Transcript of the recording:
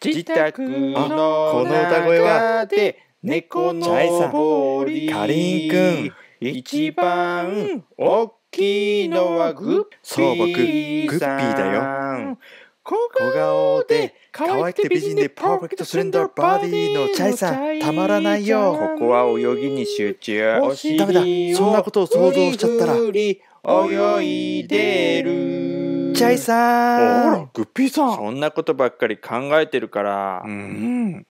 自宅あのこの歌声は中で猫のチャイさんぼりかりんくん一番大きいのはグッそう僕ピーさん。 グッピーだよ。 小小顔で可愛くて美人でパーフェクトスレンダーバディのチャイさんたまらないよ。 ここは泳ぎに集中。お尻ダメだそんなことを想像しちゃったらフリフリ泳いでる。 チャイさんグッピーさん。そんなことばっかり考えてるから。 うん